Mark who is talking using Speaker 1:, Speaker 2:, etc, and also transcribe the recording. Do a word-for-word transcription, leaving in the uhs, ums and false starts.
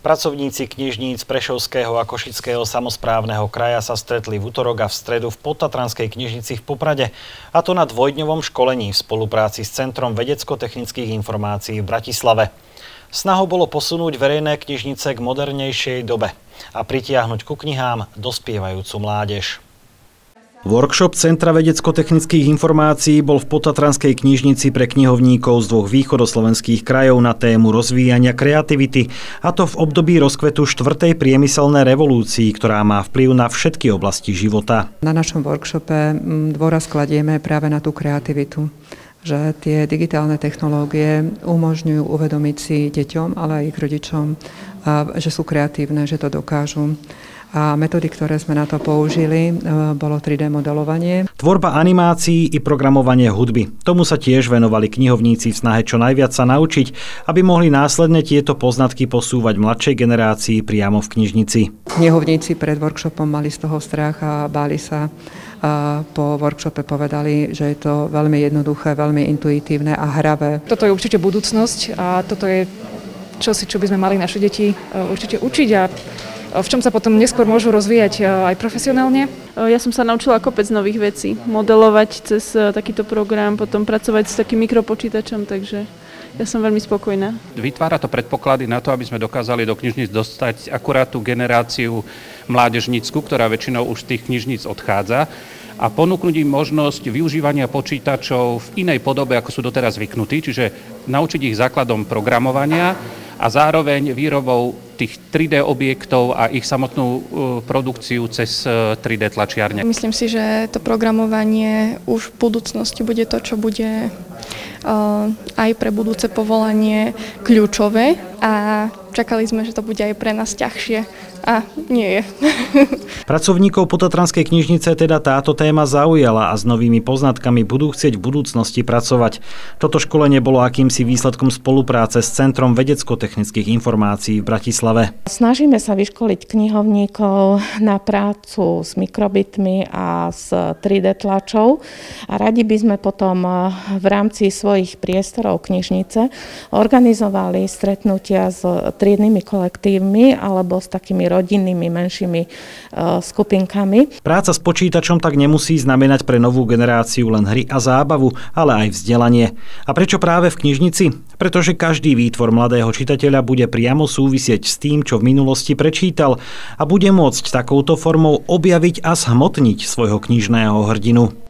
Speaker 1: Pracovníci knižníc Prešovského a Košického samosprávneho kraja sa stretli v utorok a v stredu v Podtatranskej knižnici v Poprade, a to na dvojdňovom školení v spolupráci s Centrom vedecko-technických informácií v Bratislave. Snahou bolo posunúť verejné knižnice k modernejšej dobe a pritiahnuť ku knihám dospievajúcu mládež. Workshop Centra vedecko-technických informácií bol v Podtatranskej knižnici pre knihovníkov z dvoch východoslovenských krajov na tému rozvíjania kreativity, a to v období rozkvetu štvrtej priemyselnej revolúcii, ktorá má vplyv na všetky oblasti života.
Speaker 2: Na našom workshope dôraz kladieme práve na tú kreativitu, že tie digitálne technológie umožňujú uvedomiť si deťom, ale aj ich rodičom, že sú kreatívne, že to dokážu. A metódy, ktoré sme na to použili, bolo tri dé modelovanie.
Speaker 1: Tvorba animácií i programovanie hudby. Tomu sa tiež venovali knihovníci v snahe čo najviac sa naučiť, aby mohli následne tieto poznatky posúvať mladšej generácii priamo v knižnici.
Speaker 2: Knihovníci pred workshopom mali z toho strach a báli sa. A po workshope povedali, že je to veľmi jednoduché, veľmi intuitívne a hravé.
Speaker 3: Toto je určite budúcnosť a toto je čosi, čo by sme mali naše deti určite učiť a v čom sa potom neskôr môžu rozvíjať aj profesionálne.
Speaker 4: Ja som sa naučila kopec nových vecí. Modelovať cez takýto program, potom pracovať s takým mikropočítačom, takže ja som veľmi spokojná.
Speaker 5: Vytvára to predpoklady na to, aby sme dokázali do knižníc dostať akurát tú generáciu mládežnícku, ktorá väčšinou už z tých knižníc odchádza, a ponúknuť im možnosť využívania počítačov v inej podobe, ako sú doteraz zvyknutí, čiže naučiť ich základom programovania a zároveň výrobou tých tri dé objektov a ich samotnú produkciu cez tri dé tlačiarne.
Speaker 6: Myslím si, že to programovanie už v budúcnosti bude to, čo bude aj pre budúce povolanie kľúčové, a čakali sme, že to bude aj pre nás ťažšie. A nie je.
Speaker 1: Pracovníkov Podtatranskej knižnice teda táto téma zaujala a s novými poznatkami budú chcieť v budúcnosti pracovať. Toto školenie bolo akýmsi výsledkom spolupráce s Centrom vedecko-technických informácií v Bratislave.
Speaker 7: Snažíme sa vyškoliť knihovníkov na prácu s mikrobitmi a s tri dé tlačou a radi by sme potom v rámci svojich priestorov knižnice organizovali stretnutia s triednymi kolektívmi alebo s takými rodinnými menšími uh, skupinkami.
Speaker 1: Práca s počítačom tak nemusí znamenať pre novú generáciu len hry a zábavu, ale aj vzdelanie. A prečo práve v knižnici? Pretože každý výtvor mladého čitateľa bude priamo súvisieť s tým, čo v minulosti prečítal, a bude môcť takouto formou objaviť a zhmotniť svojho knižného hrdinu.